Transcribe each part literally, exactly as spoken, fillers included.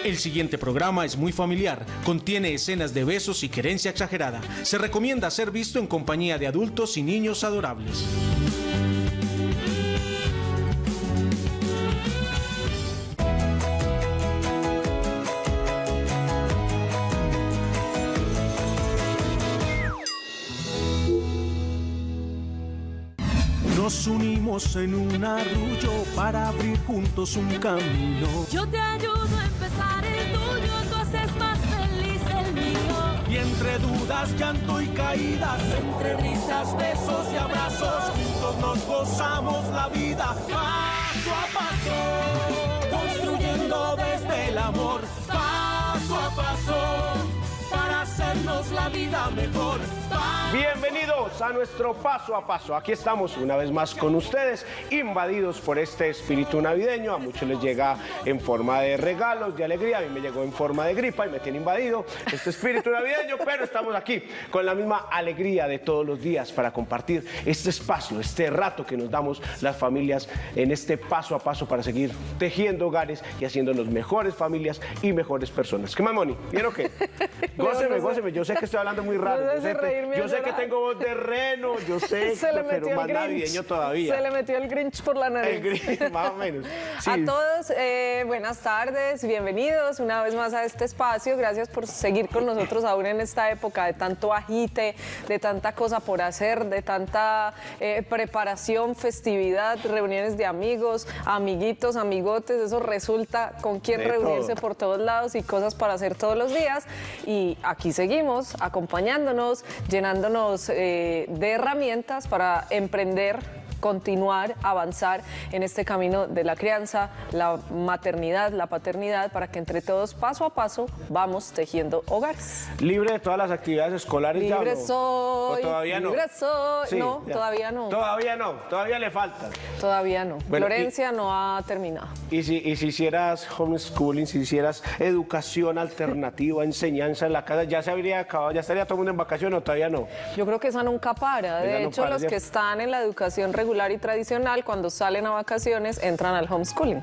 El siguiente programa es muy familiar, contiene escenas de besos y querencia exagerada. Se recomienda ser visto en compañía de adultos y niños adorables. Nos unimos en un arrullo para abrir juntos un camino. Yo te ayudo a empezar el tuyo, tú haces más feliz el mío. Y entre dudas, llanto y caídas, entre risas, besos y abrazos, juntos nos gozamos la vida paso a paso, construyendo desde el amor, paso a paso, para hacernos la vida mejor. Bienvenidos a nuestro Paso a Paso. Aquí estamos una vez más con ustedes, invadidos por este espíritu navideño. A muchos les llega en forma de regalos, de alegría. A mí me llegó en forma de gripa y me tiene invadido este espíritu navideño, pero estamos aquí con la misma alegría de todos los días para compartir este espacio, este rato que nos damos las familias en este Paso a Paso para seguir tejiendo hogares y haciéndonos mejores familias y mejores personas. ¿Qué más, Moni? ¿Bien o qué? Góceme, no, no góceme. Yo sé que estoy hablando muy raro. No yo sé, reírme yo sé que tengo voz de reno, yo sé, se le pero metió más el navideño todavía. Se le metió el Grinch por la nariz. El Grinch, más o menos. Sí. A todos, eh, buenas tardes, bienvenidos una vez más a este espacio. Gracias por seguir con nosotros aún en esta época de tanto agite, de tanta cosa por hacer, de tanta eh, preparación, festividad, reuniones de amigos, amiguitos, amigotes. Eso resulta con quién De reunirse todo. por todos lados y cosas para hacer todos los días. Y aquí seguimos acompañándonos, llenándonos eh, de herramientas para emprender, continuar, avanzar en este camino de la crianza, la maternidad, la paternidad, para que entre todos, paso a paso, vamos tejiendo hogares. Libre de todas las actividades escolares. Libre ya, ¿no? soy, ¿O todavía no? libre soy. Sí, no, ya. todavía no. Todavía no, todavía le falta. Todavía no. Bueno, Florencia no ha terminado. Y si, y si hicieras homeschooling, si hicieras educación alternativa, enseñanza en la casa, ¿ya se habría acabado, ya estaría todo el mundo en vacaciones o todavía no? Yo creo que esa nunca para. De Ella no hecho, para, los ya. que están en la educación regular y tradicional, cuando salen a vacaciones, entran al homeschooling.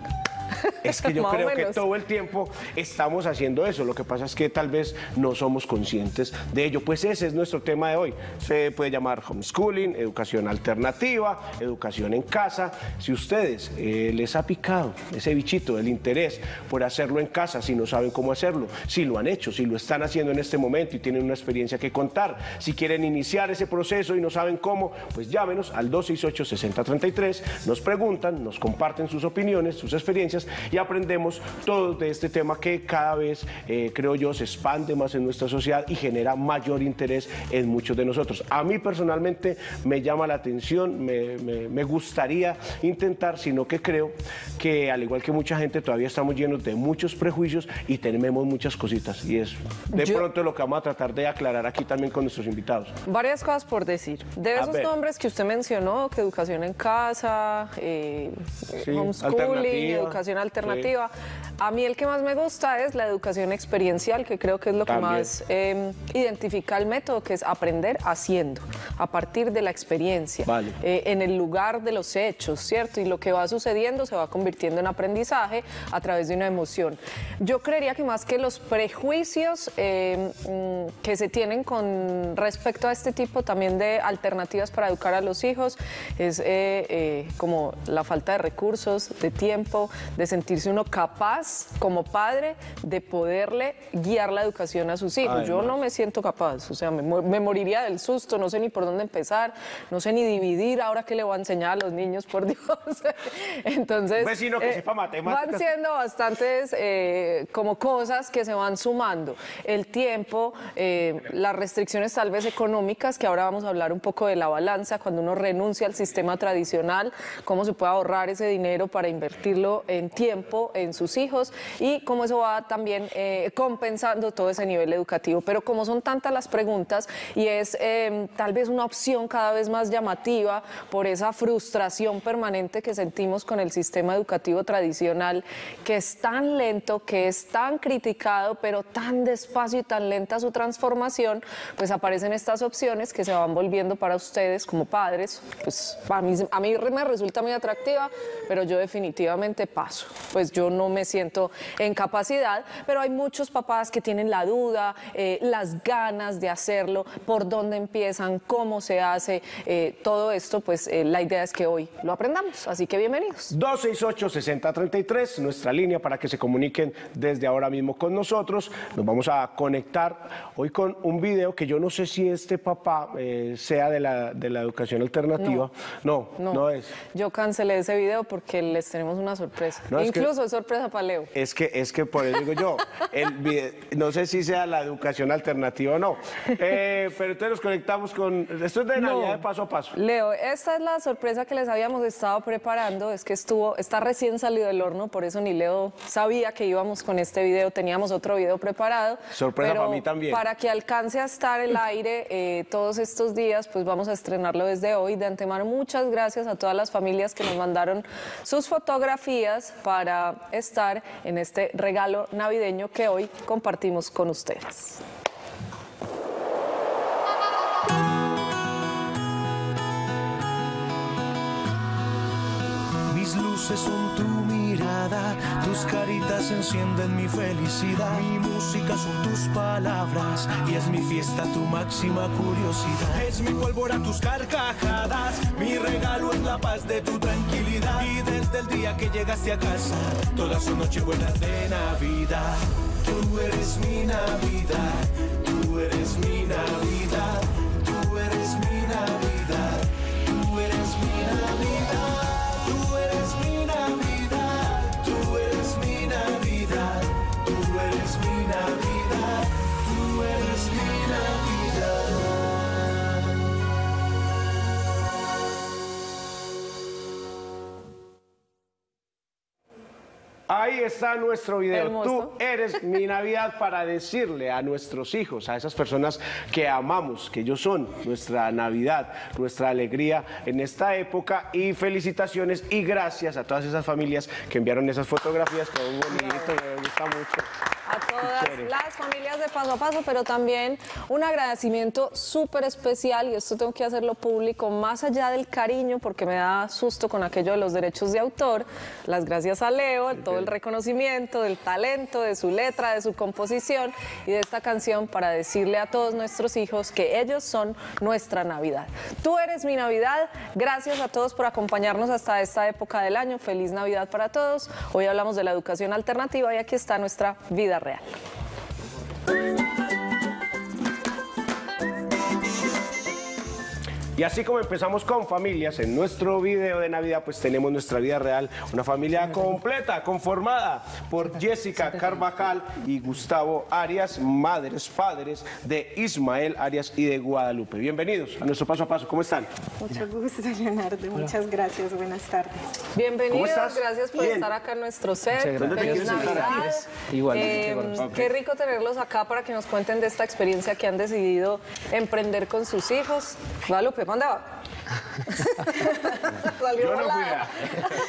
Es que yo Más o creo que menos. todo el tiempo estamos haciendo eso. Lo que pasa es que tal vez no somos conscientes de ello. Pues ese es nuestro tema de hoy. Se puede llamar homeschooling, educación alternativa, educación en casa. Si ustedes eh, les ha picado ese bichito, el interés por hacerlo en casa, si no saben cómo hacerlo, si lo han hecho, si lo están haciendo en este momento y tienen una experiencia que contar, si quieren iniciar ese proceso y no saben cómo, pues llámenos al dos seis ocho, seis cero tres tres, nos preguntan, nos comparten sus opiniones, sus experiencias y aprendemos todos de este tema que cada vez, eh, creo yo, se expande más en nuestra sociedad y genera mayor interés en muchos de nosotros. A mí personalmente me llama la atención, me, me, me gustaría intentar, sino que creo que al igual que mucha gente todavía estamos llenos de muchos prejuicios y tememos muchas cositas y es de Yo- pronto lo que vamos a tratar de aclarar aquí también con nuestros invitados. Varias cosas por decir. De A esos ver. nombres que usted mencionó, que educación en casa, eh, Sí, homeschooling, alternativa. educación alternativa, a mí el que más me gusta es la educación experiencial, que creo que es lo que También. más eh, identifica el método, que es aprender haciendo, a partir de la experiencia, Vale. eh, en el lugar de los hechos, ¿cierto? Y lo que va sucediendo se va convirtiendo en aprendizaje a través de una emoción. Yo creería que más que los prejuicios eh, mm, que se tienen con respecto a este tipo también de alternativas para educar a los hijos, es eh, eh, como la falta de recursos, de tiempo, de sentirse uno capaz como padre de poderle guiar la educación a sus hijos. Yo Además. no me siento capaz, o sea, me, mu- me moriría del susto, no sé ni por dónde empezar, no sé ni dividir ahora que le voy a enseñar a los niños, por Dios. Entonces, Un vecino que sepa matemáticas. van siendo bastantes eh, como cosas que se van sumando. El tiempo, eh, las restricciones tal vez económicas, que ahora vamos a hablar un poco de la balanza, cuando uno renuncia al sistema tradicional, cómo se puede ahorrar ese dinero para invertirlo en tiempo, en sus hijos, y cómo eso va también eh, compensando todo ese nivel educativo. Pero como son tantas las preguntas y es eh, tal vez una opción cada vez más llamativa por esa frustración permanente que sentimos con el sistema educativo tradicional, que es tan lento, que es tan criticado, pero tan despacio y tan lenta su transformación, pues aparecen estas opciones que se van volviendo para ustedes como padres. Pues a mí, a mí me resulta muy atractiva, pero yo definitivamente paso. Pues yo no me siento ciento en capacidad, pero hay muchos papás que tienen la duda, eh, las ganas de hacerlo, por dónde empiezan, cómo se hace, eh, todo esto, pues eh, la idea es que hoy lo aprendamos, así que bienvenidos. dos seis ocho, seis cero tres tres, nuestra línea para que se comuniquen desde ahora mismo con nosotros. Nos vamos a conectar hoy con un video que yo no sé si este papá eh, sea de la, de la educación alternativa. No, no, no es. Yo cancelé ese video porque les tenemos una sorpresa. No, es Incluso que, es sorpresa para Leo. Es que, es que por eso digo yo, el video, no sé si sea la educación alternativa o no. Eh, pero entonces nos conectamos con... Esto es de Navidad de paso a paso. Leo, esta es la sorpresa que les habíamos estado preparando. Es que estuvo, está recién salido del horno, por eso ni Leo sabía que íbamos con este video. Teníamos otro video preparado. Sorpresa pero para mí también. Para que alcance a estar en el aire eh, todos estos días, pues vamos a estrenarlo desde hoy. De antemano, muchas gracias a todas las familias que nos mandaron sus fotografías para estar en este regalo navideño que hoy compartimos con ustedes. Mis luces son tu mirada, tus caritas encienden mi felicidad. Mi música son tus palabras y es mi fiesta tu máxima curiosidad. Es mi pólvora tus carcajadas, mi regalo es la paz de tu tranquilidad. Y desde el día que llegaste a casa, todas son nochebuenas de Navidad. Tú eres mi Navidad, tú eres mi Navidad, tú eres mi Navidad, tú eres mi Navidad. Tú eres mi Navidad, tú eres mi Navidad, tú eres mi Navidad, tú eres mi Navidad. Ahí está nuestro video. Hermoso. Tú eres mi Navidad, para decirle a nuestros hijos, a esas personas que amamos, que ellos son nuestra Navidad, nuestra alegría en esta época. Y felicitaciones y gracias a todas esas familias que enviaron esas fotografías. Quedó muy bonito, me gusta mucho. A todas las familias de Paso a Paso, pero también un agradecimiento súper especial, y esto tengo que hacerlo público, más allá del cariño, porque me da susto con aquello de los derechos de autor. Las gracias a Leo, todo el reconocimiento del talento, de su letra, de su composición y de esta canción, para decirle a todos nuestros hijos que ellos son nuestra Navidad. Tú eres mi Navidad. Gracias a todos por acompañarnos hasta esta época del año. Feliz Navidad para todos. Hoy hablamos de la educación alternativa y aquí está nuestra vida real. Y así como empezamos con familias, en nuestro video de Navidad pues tenemos nuestra vida real, una familia completa, conformada por Jessica Carvajal y Gustavo Arias, madres, padres de Ismael Arias y de Guadalupe. Bienvenidos a nuestro Paso a Paso, ¿cómo están? Mucho gusto, Leonardo, muchas gracias, buenas tardes. Bienvenidos, ¿Cómo estás? Gracias por Bien. estar acá en nuestro set. ¿Dónde te Feliz quieres sentar? Navidad. Igualmente, Eh, igualmente. Ok. Qué rico tenerlos acá para que nos cuenten de esta experiencia que han decidido emprender con sus hijos. Guadalupe, ¿dónde va? Salió Yo no fui volada. a...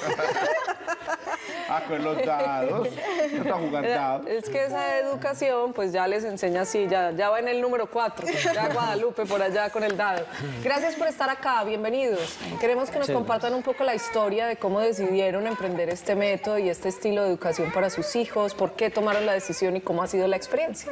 Ah, con los dados. No está jugando dados. Es que esa educación pues ya les enseña así, ya, ya va en el número cuatro, ya Guadalupe por allá con el dado. Gracias por estar acá, bienvenidos. Queremos que nos compartan un poco la historia de cómo decidieron emprender este método y este estilo de educación para sus hijos, por qué tomaron la decisión y cómo ha sido la experiencia.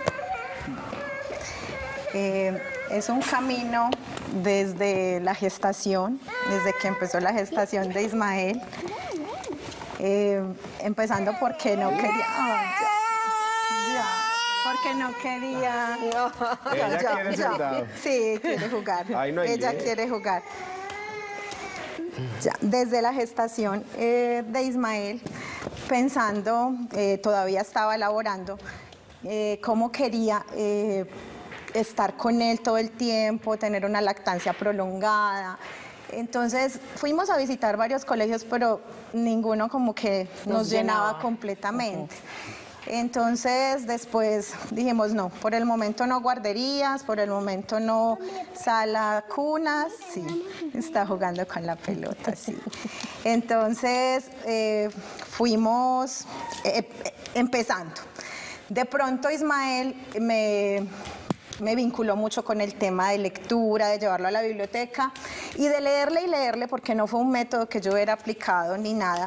Eh, es un camino desde la gestación, desde que empezó la gestación de Ismael, eh, empezando porque no quería... Ay, ya, ya, porque no quería... Ella Ya, quiere ya. ser dado. Sí, quiere jugar. Ay, no hay Ella lío. quiere jugar. Ya, desde la gestación eh, de Ismael, pensando, eh, todavía estaba elaborando, eh, cómo quería eh, estar con él todo el tiempo, tener una lactancia prolongada. Entonces fuimos a visitar varios colegios, pero ninguno como que nos, Nos llenaba, llenaba. completamente. Entonces después dijimos no, por el momento no guarderías, por el momento no sala cunas, sí, está jugando con la pelota, sí. Entonces eh, fuimos eh, eh, empezando. De pronto Ismael me, me vinculó mucho con el tema de lectura, de llevarlo a la biblioteca y de leerle y leerle, porque no fue un método que yo hubiera aplicado ni nada,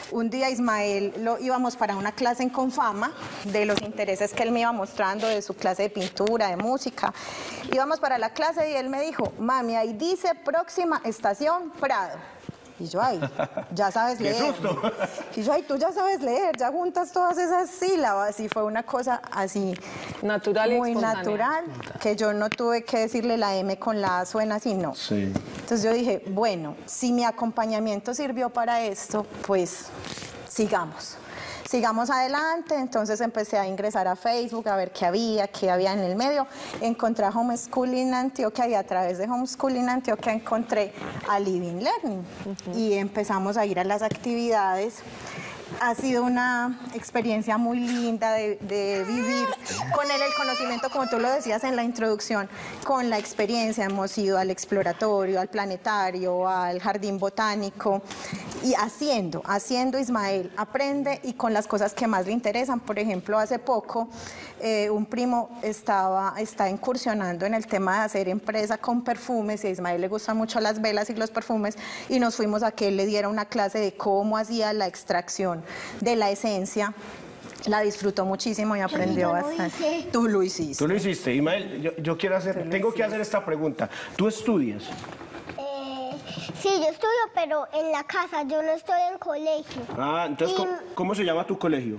un día Ismael lo íbamos para una clase en Confama, de los intereses que él me iba mostrando, de su clase de pintura, de música. Íbamos para la clase y él me dijo, mami, ahí dice próxima estación Prado. Y yo, ay, ya sabes leer. ¡Qué susto! Y yo, ay, tú ya sabes leer, ya juntas todas esas sílabas. Y fue una cosa así... Natural y muy espontánea. natural, que yo no tuve que decirle la M con la A suena así, no. Sí. Entonces yo dije, bueno, si mi acompañamiento sirvió para esto, pues sigamos. Sigamos adelante, entonces empecé a ingresar a Facebook, a ver qué había, qué había en el medio. Encontré a Homeschooling Antioquia y a través de Homeschooling Antioquia encontré a Living Learning. Uh-huh. Y empezamos a ir a las actividades. Ha sido una experiencia muy linda de, de vivir con él el conocimiento, como tú lo decías en la introducción, con la experiencia. Hemos ido al exploratorio, al planetario, al jardín botánico y haciendo, haciendo Ismael aprende y con las cosas que más le interesan. Por ejemplo, hace poco eh, un primo estaba, está incursionando en el tema de hacer empresa con perfumes y a Ismael le gustan mucho las velas y los perfumes y nos fuimos a que él le diera una clase de cómo hacía la extracción de la esencia. La disfrutó muchísimo y aprendió bastante. Tú lo hiciste. Tú lo hiciste. Ismael, yo, yo quiero hacer, tengo que hacer esta pregunta. ¿Tú estudias? Eh, sí, yo estudio, pero en la casa, yo no estoy en colegio. Ah, entonces, Y- ¿cómo, cómo se llama tu colegio?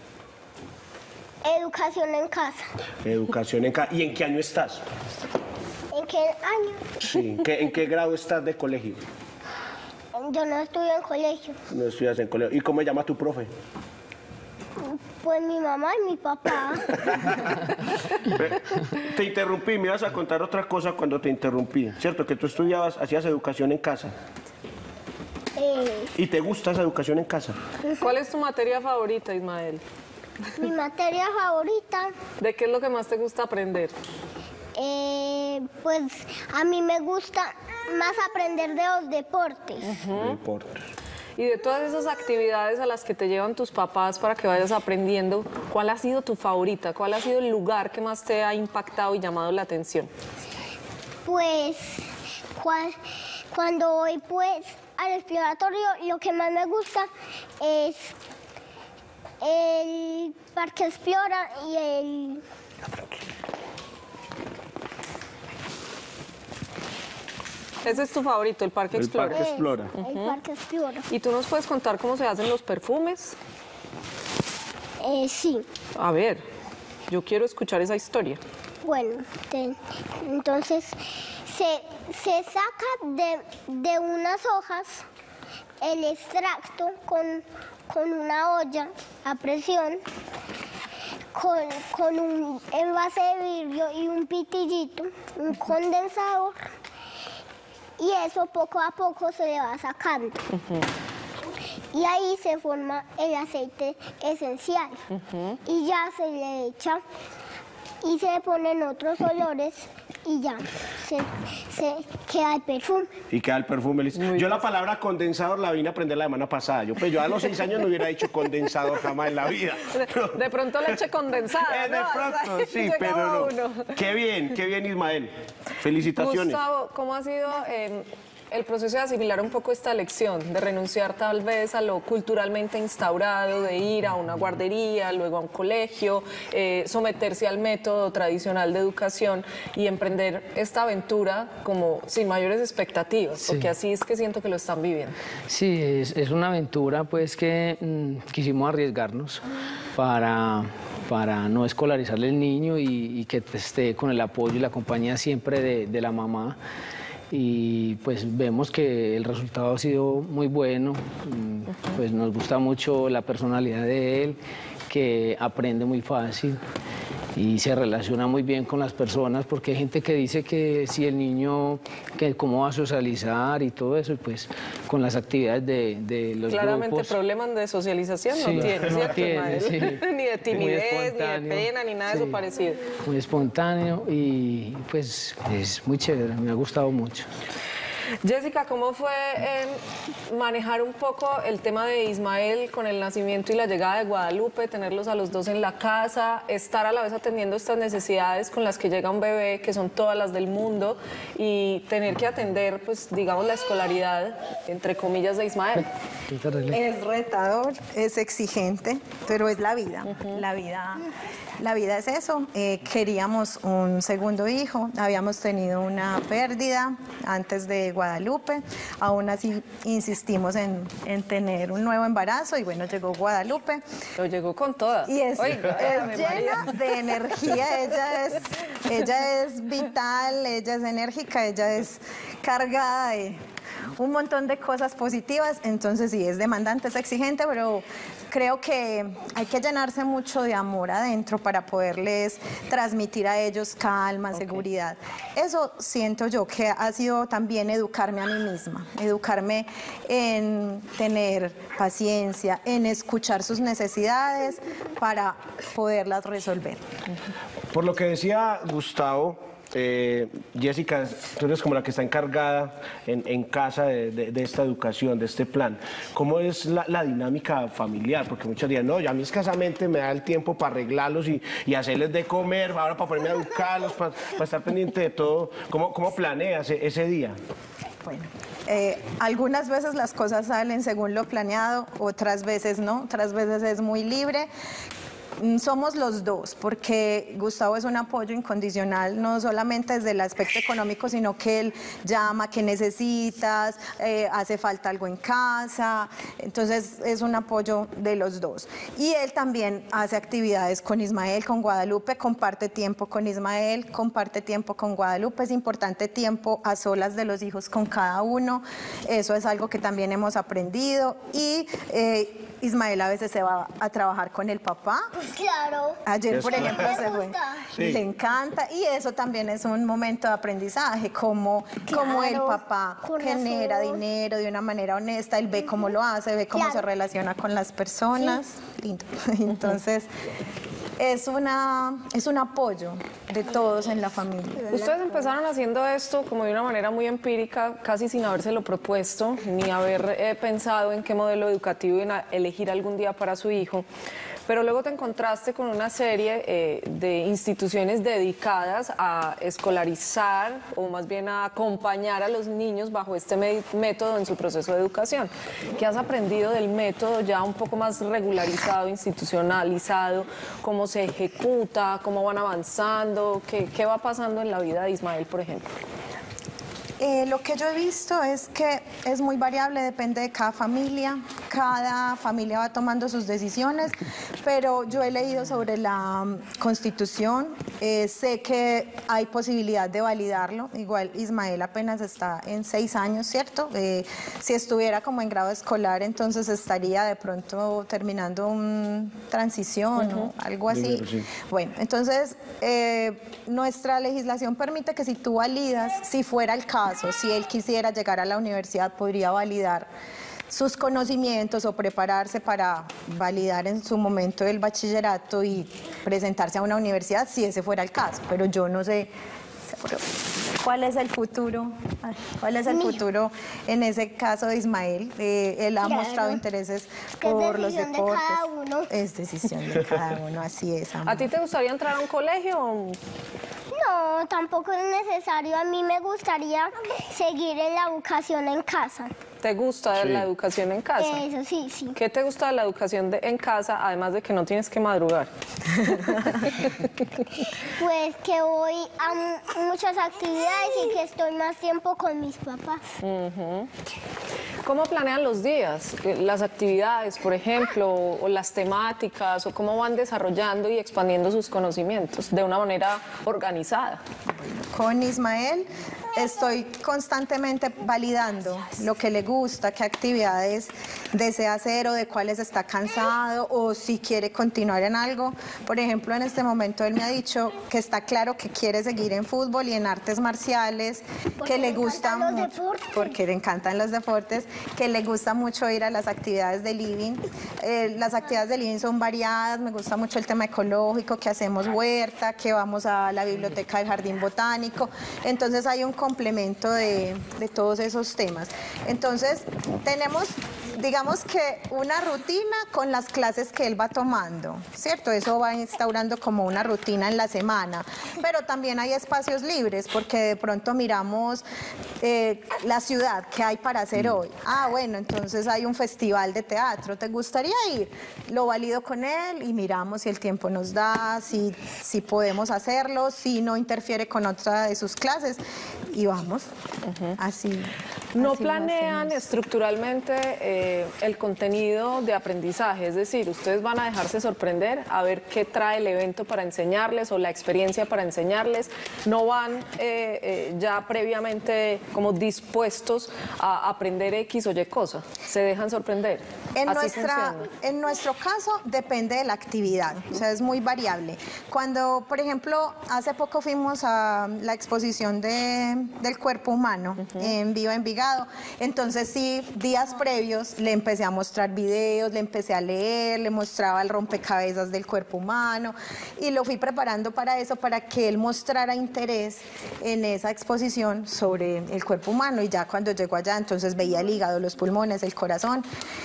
Educación en casa. Educación en casa. ¿Y en qué año estás? ¿En qué año? Sí. ¿En qué, en qué grado estás de colegio? Yo no estudio en colegio. No estudias en colegio. ¿Y cómo se llama tu profe? Pues mi mamá y mi papá. Te interrumpí, me ibas a contar otra cosa cuando te interrumpí. ¿Cierto? Que tú estudiabas, hacías educación en casa. Eh, ¿Y te gusta esa educación en casa? ¿Cuál es tu materia favorita, Ismael? mi materia favorita, ¿De qué es lo que más te gusta aprender? eh, pues a mí me gusta más aprender de los deportes. Deportes. Y de todas esas actividades a las que te llevan tus papás para que vayas aprendiendo, ¿cuál ha sido tu favorita? ¿Cuál ha sido el lugar que más te ha impactado y llamado la atención? Pues cua- cuando voy pues al exploratorio, lo que más me gusta es el Parque Explora y el... Ese es tu favorito, el Parque El Explorer. Parque Explora. El Parque Explora. ¿Y tú nos puedes contar cómo se hacen los perfumes? Eh, sí. A ver, yo quiero escuchar esa historia. Bueno, te- entonces se, se saca de, de unas hojas el extracto con, con una olla a presión, con, con un envase de vidrio y un pitillito, un condensador, y eso poco a poco se le va sacando. Y ahí se forma el aceite esencial. Y ya se le echa y se le ponen otros olores y ya se, se queda el perfume. Y queda el perfume listo. Yo la palabra condensador la vine a aprender la semana pasada. Yo, pues, yo a los seis años no hubiera dicho condensador jamás en la vida. De, de pronto leche condensada, Eh, de ¿no? pronto, sí, Llegaba pero no. uno. Qué bien, qué bien, Ismael. Felicitaciones. Gustavo, ¿cómo ha sido eh, el proceso de asimilar un poco esta lección, de renunciar tal vez a lo culturalmente instaurado, de ir a una guardería, luego a un colegio, eh, someterse al método tradicional de educación y emprender esta aventura como sin mayores expectativas, Sí. porque así es que siento que lo están viviendo? Sí, es, es una aventura pues que mm, quisimos arriesgarnos para, para no escolarizarle al niño y, y que esté con el apoyo y la compañía siempre de, de la mamá. Y pues vemos que el resultado ha sido muy bueno, mm, pues nos gusta mucho la personalidad de él, que aprende muy fácil y se relaciona muy bien con las personas, porque hay gente que dice que si el niño, que cómo va a socializar y todo eso, y pues con las actividades de, de los Claramente grupos. problemas de socialización Sí, no tiene, no ¿cierto, tiene, Ismael? sí. Ni de Muy timidez, ni de espontáneo, pena, ni nada de sí. eso parecido. Muy espontáneo y pues es muy chévere, me ha gustado mucho. Jessica, ¿cómo fue eh, manejar un poco el tema de Ismael con el nacimiento y la llegada de Guadalupe, tenerlos a los dos en la casa, estar a la vez atendiendo estas necesidades con las que llega un bebé, que son todas las del mundo, y tener que atender, pues, digamos, la escolaridad, entre comillas, de Ismael? Es retador, es exigente, pero es la vida. La vida, la vida es eso. Eh, queríamos un segundo hijo, habíamos tenido una pérdida antes de Guadalupe, aún así insistimos en, en tener un nuevo embarazo y bueno, llegó Guadalupe. Lo llegó con todas. Y es, Oiga, es llena de energía, ella es, ella es vital, ella es enérgica, ella es cargada de un montón de cosas positivas, entonces sí, es demandante, es exigente, pero creo que hay que llenarse mucho de amor adentro para poderles transmitir a ellos calma, okay, seguridad. Eso siento yo que ha sido también educarme a mí misma, educarme en tener paciencia, en escuchar sus necesidades para poderlas resolver. Por lo que decía Gustavo, Eh, Jessica, tú eres como la que está encargada en, en casa de, de, de esta educación, de este plan. ¿Cómo es la, la dinámica familiar? Porque muchos días, no, yo a mí escasamente me da el tiempo para arreglarlos y, y hacerles de comer, ahora para ponerme a educarlos, para, para estar pendiente de todo. ¿Cómo, cómo planeas ese, ese día? Bueno, eh, algunas veces las cosas salen según lo planeado, otras veces no, otras veces es muy libre. Somos los dos, porque Gustavo es un apoyo incondicional, no solamente desde el aspecto económico, sino que él llama, ¿qué necesitas? Eh, hace falta algo en casa, entonces es un apoyo de los dos. Y él también hace actividades con Ismael, con Guadalupe, comparte tiempo con Ismael, comparte tiempo con Guadalupe, es importante tiempo a solas de los hijos con cada uno, eso es algo que también hemos aprendido y eh, Ismael a veces se va a trabajar con el papá. Claro. Ayer, por ejemplo, se fue. Sí. Le encanta y eso también es un momento de aprendizaje, como, Claro, como el papá con genera razón. dinero de una manera honesta, él ve cómo lo hace, ve cómo Claro. se relaciona con las personas. Lindo. Entonces, es, una, es un apoyo de todos en la familia. Ustedes empezaron haciendo esto como de una manera muy empírica, casi sin habérselo propuesto, ni haber eh, pensado en qué modelo educativo iban a elegir algún día para su hijo. Pero luego te encontraste con una serie eh, de instituciones dedicadas a escolarizar o más bien a acompañar a los niños bajo este método en su proceso de educación. ¿Qué has aprendido del método ya un poco más regularizado, institucionalizado? ¿Cómo se ejecuta? ¿Cómo van avanzando? ¿Qué, qué va pasando en la vida de Ismael, por ejemplo? Eh, lo que yo he visto es que es muy variable, depende de cada familia, cada familia va tomando sus decisiones, pero yo he leído sobre la um, Constitución, eh, sé que hay posibilidad de validarlo, igual Ismael apenas está en seis años, ¿cierto? Eh, si estuviera como en grado escolar, entonces estaría de pronto terminando una transición uh-huh. o algo así. Primero, sí. Bueno, entonces eh, nuestra legislación permite que si tú validas, si fuera el caso, si él quisiera llegar a la universidad, podría validar sus conocimientos o prepararse para validar en su momento el bachillerato y presentarse a una universidad, si ese fuera el caso. Pero yo no sé cuál es el futuro, cuál es el futuro en ese caso de Ismael. Eh, él ha Claro. mostrado intereses Que es por los decisión de deportes. cada uno. Es decisión de cada uno, así es. amor. ¿A ti te gustaría entrar a un colegio? No, tampoco es necesario. A mí me gustaría seguir en la educación en casa. ¿Te gusta de Sí. la educación en casa? Eso sí, sí. ¿Qué te gusta de la educación de- en casa, además de que no tienes que madrugar? Pues que voy a mu- muchas actividades y que estoy más tiempo con mis papás. ¿Cómo planean los días? Eh, Las actividades, por ejemplo, o las temáticas, o cómo van desarrollando y expandiendo sus conocimientos de una manera organizada. Con Ismael estoy constantemente validando lo que le gusta, qué actividades desea hacer o de cuáles está cansado o si quiere continuar en algo. Por ejemplo, en este momento él me ha dicho que está claro que quiere seguir en fútbol y en artes marciales, Porque que le le gusta encantan los mucho, deportes. porque le encantan los deportes, que le gusta mucho ir a las actividades de living. Eh, las actividades de living son variadas, me gusta mucho el tema ecológico, que hacemos huerta, que vamos a la biblioteca del jardín botánico. Entonces hay un complemento de, de todos esos temas. Entonces, tenemos, digamos que una rutina con las clases que él va tomando, ¿cierto? Eso va instaurando como una rutina en la semana, pero también hay espacios libres, porque de pronto miramos eh, la ciudad, ¿qué hay para hacer hoy? Ah, bueno, entonces hay un festival de teatro, ¿te gustaría ir? Lo valido con él y miramos si el tiempo nos da, si, si podemos hacerlo, si no interfiere con otra de sus clases, y vamos, uh-huh. así. ¿No así planean estructuralmente eh, el contenido de aprendizaje? Es decir, ustedes van a dejarse sorprender a ver qué trae el evento para enseñarles o la experiencia para enseñarles. ¿No van eh, eh, ya previamente como dispuestos a aprender X o Y cosa? ¿Se dejan sorprender? En, Así nuestra, funciona. en nuestro caso depende de la actividad, o sea, es muy variable. Cuando, por ejemplo, hace poco fuimos a la exposición de, del cuerpo humano uh-huh. en Viva Envigado, entonces sí, días previos le empecé a mostrar videos, le empecé a leer, le mostraba el rompecabezas del cuerpo humano y lo fui preparando para eso, para que él mostrara interés en esa exposición sobre el cuerpo humano, y ya cuando llegó allá entonces veía el hígado, los pulmones, el corazón,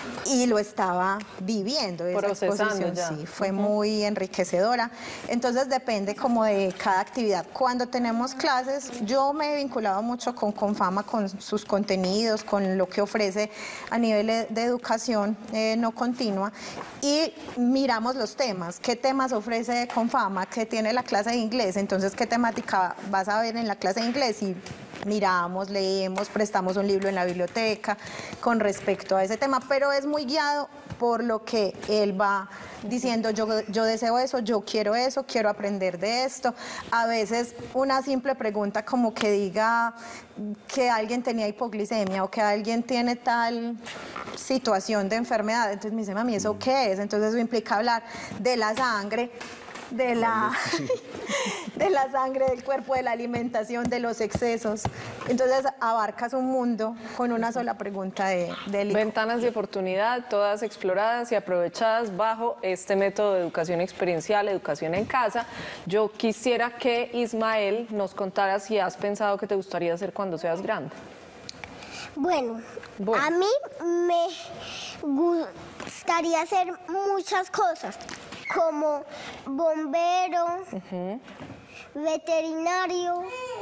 y lo estaba viviendo. Esa Procesando exposición, ya. sí, fue uh-huh. muy enriquecedora. Entonces depende como de cada actividad. Cuando tenemos clases, yo me he vinculado mucho con Confama, con sus contenidos, con lo que ofrece a nivel de educación eh, no continua, y miramos los temas. ¿Qué temas ofrece Confama? ¿Qué tiene la clase de inglés? Entonces, ¿qué temática vas a ver en la clase de inglés? Y miramos, leemos, prestamos un libro en la biblioteca con respecto a ese tema, pero es muy guiado por lo que él va diciendo, yo, yo deseo eso, yo quiero eso, quiero aprender de esto. A veces una simple pregunta como que diga que alguien tenía hipoglicemia o que alguien tiene tal situación de enfermedad, entonces me dice, mami, ¿eso qué es? Entonces eso implica hablar de la sangre, de la, de la sangre, del cuerpo, de la alimentación, de los excesos. Entonces abarcas un mundo con una sola pregunta de, de Ventanas de oportunidad, todas exploradas y aprovechadas bajo este método de educación experiencial, educación en casa. Yo quisiera que Ismael nos contara si has pensado que te gustaría hacer cuando seas grande. Bueno, bueno. a mí me gustaría hacer muchas cosas, como bombero, uh-huh. veterinario.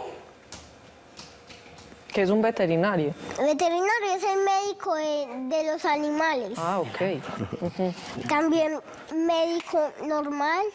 ¿Qué es un veterinario? El veterinario es el médico de, de los animales. Ah, ok. Uh-huh. También médico normal.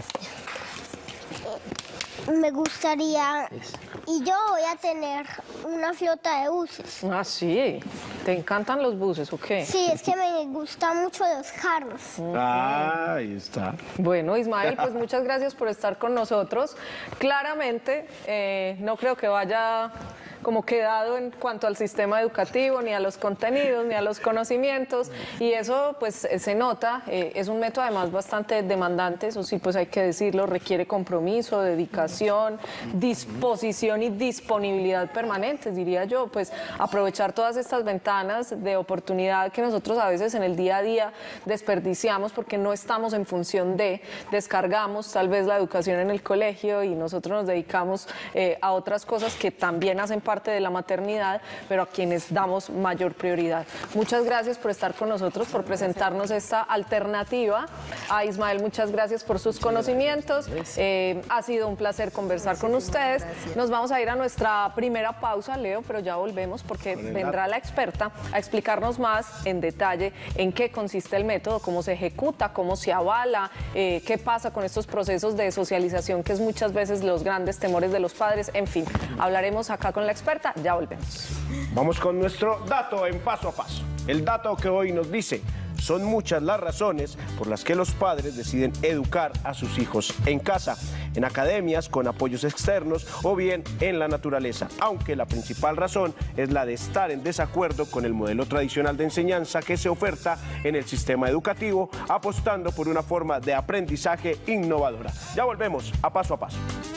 Me gustaría, y yo voy a tener una flota de buses. Ah, sí. ¿Te encantan los buses o qué? Sí, es que me gustan mucho los carros. Ah, ahí está. Bueno, Ismael, pues muchas gracias por estar con nosotros. Claramente, eh, no creo que vaya como quedado en cuanto al sistema educativo, ni a los contenidos, ni a los conocimientos, y eso pues se nota, eh, es un método además bastante demandante, eso sí pues hay que decirlo, requiere compromiso, dedicación, disposición y disponibilidad permanentes, diría yo, pues aprovechar todas estas ventanas de oportunidad que nosotros a veces en el día a día desperdiciamos porque no estamos en función de, descargamos tal vez la educación en el colegio y nosotros nos dedicamos eh, a otras cosas que también hacen parte parte de la maternidad, pero a quienes damos mayor prioridad. Muchas gracias por estar con nosotros, por presentarnos esta alternativa. A Ismael, muchas gracias por sus conocimientos. Eh, ha sido un placer conversar con ustedes. Nos vamos a ir a nuestra primera pausa, Leo, pero ya volvemos porque vendrá la experta a explicarnos más en detalle en qué consiste el método, cómo se ejecuta, cómo se avala, eh, qué pasa con estos procesos de socialización, que es muchas veces los grandes temores de los padres. En fin, hablaremos acá con la experta. Ya volvemos. Vamos con nuestro dato en paso a paso. El dato que hoy nos dice: son muchas las razones por las que los padres deciden educar a sus hijos en casa, en academias con apoyos externos o bien en la naturaleza, aunque la principal razón es la de estar en desacuerdo con el modelo tradicional de enseñanza que se oferta en el sistema educativo, apostando por una forma de aprendizaje innovadora. Ya volvemos a Paso a Paso.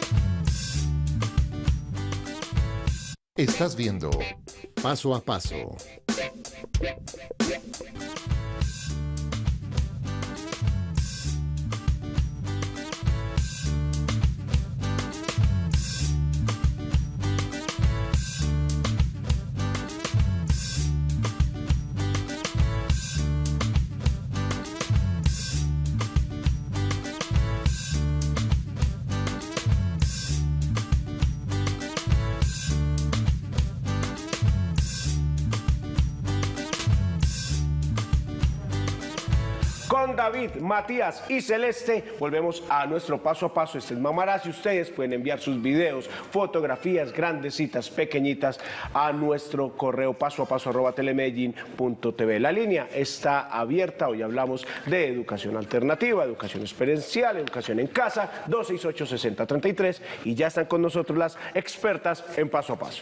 Estás viendo Paso a Paso. con David, Matías y Celeste. Volvemos a nuestro paso a paso. Este es Mamarazzi. Ustedes pueden enviar sus videos, fotografías, grandecitas, pequeñitas, a nuestro correo paso a paso arroba telemedellín punto tv. La línea está abierta. Hoy hablamos de educación alternativa, educación experiencial, educación en casa, dos seis ocho, seis cero tres tres, y ya están con nosotros las expertas en paso a paso.